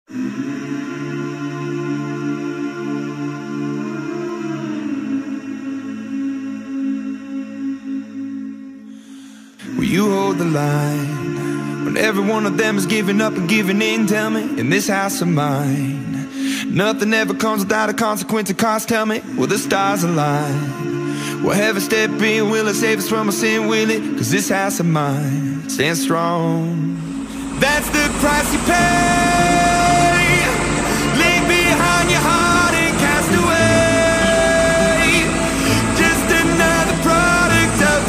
Will you hold the line when every one of them is giving up and giving in? Tell me, in this house of mine, nothing ever comes without a consequence or cost. Tell me, will the stars align? Will heaven step in? Will it save us from our sin? Will it? 'Cause this house of mine stands strong. That's the price you pay. Leave behind your heart and cast away. Just another product of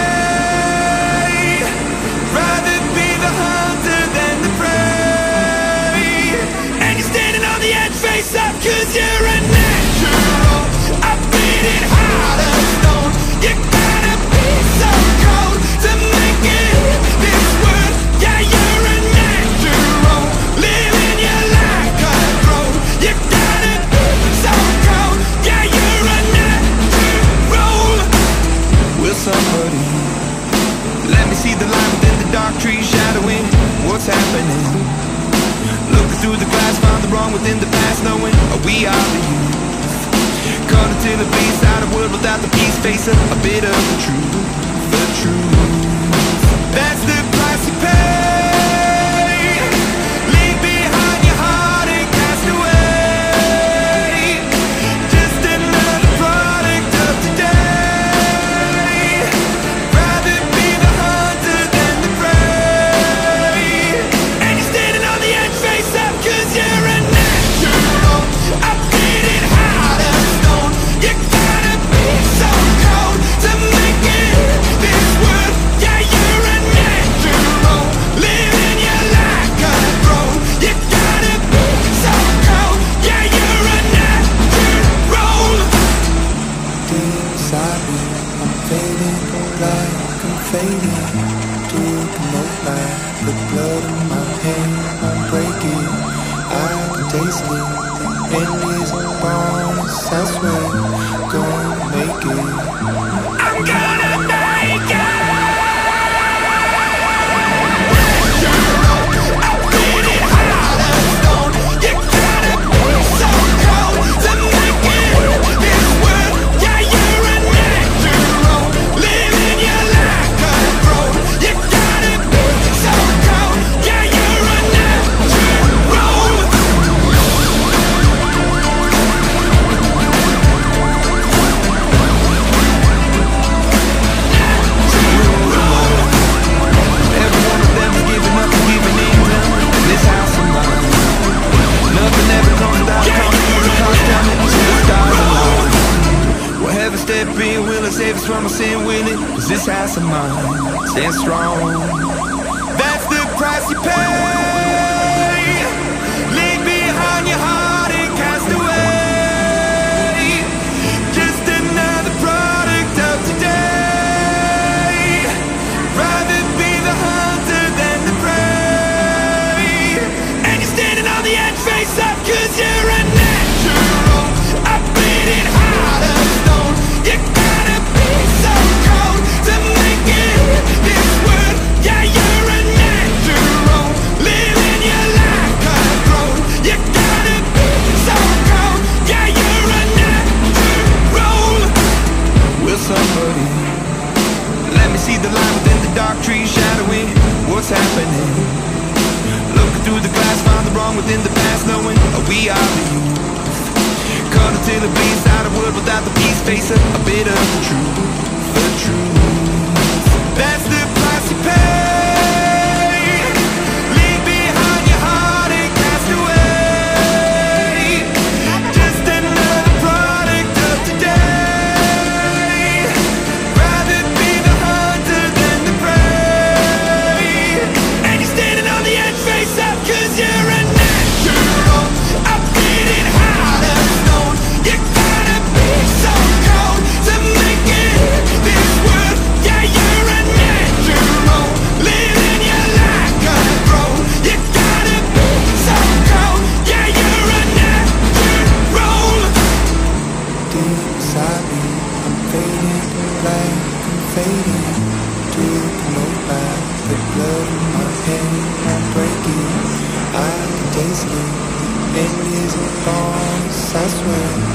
today. Rather be the hunter than the prey. And you're standing on the edge, face up, 'cause you're a natural. I bleed it hard as stone. You gotta be so cold to make it this world. Yeah, you're a natural, living your life cutthroat. You gotta be so cold. Yeah, you're a natural. Will somebody let me see the light within the dark trees shadowing what's happening? Looking through the glass, found the wrong within the past, knowing we are the youth. Caught until the beast out of world without the peace, face a bit of the truth, the truth. That's the price you pay. Leave behind your heart and cast away. Just another product of today. Rather be the hunter than the prey. And you're standing on the edge, face up, 'cause you're a natural. I bleed it hard as stone. You gotta be so cold to make it this world. Yeah, you're a natural, living your life cutthroat. You gotta be so cold. Yeah, you're a natural. Deep inside me, I'm fading like I'm fading to the moonlight. The blood in my hand, I'm breaking. I can taste it. The end is bonus, I swear. Gonna make it. I'm gonna make it. I bleed it hard as stone. You gotta be so cold to make it this world. Yeah, you're a natural, living your life cutthroat. You gotta be so cold. Yeah, you're a natural. Every one of them is giving up and giving in. In this house of mine, nothing ever comes without a consequence or cost. Tell me, till the stars align. Will heaven step in? Will it save us from our sin? Will it? 'Cause this house of mine stands strong. That's the price you pay. Leave behind your heart and cast away. Just another product of today. Rather be the hunter than the prey. And you're standing on the edge, face up, 'cause you're a natural. I bleed it hard as stone. You gotta be so cold to make it this world. Yeah, you're a natural, living your life cutthroat. You gotta be so cold. Yeah, you're a natural. Will somebody let me see the light within the dark trees shadowing what's happening? Looking through the glass, found the wrong within the past, knowing we are the youth. Caught until the beast out of world without the peace, face a bit of the truth, the truth. That's the price you pay. Leave behind your heart and cast away. Just another product of today. Rather be the hunter than the prey. And you're standing on the edge, face up, 'cause you're a natural. I bleed it hard as stone. You gotta be so cold to make it this world. Yeah, you're a natural, living your life cutthroat. You gotta be so cold. Yeah, you're a natural. Deep inside me, I'm fading like I'm fading to the moonlight. The blood in my hand, I'm breaking. I can taste it. It isn't bonus, I swear.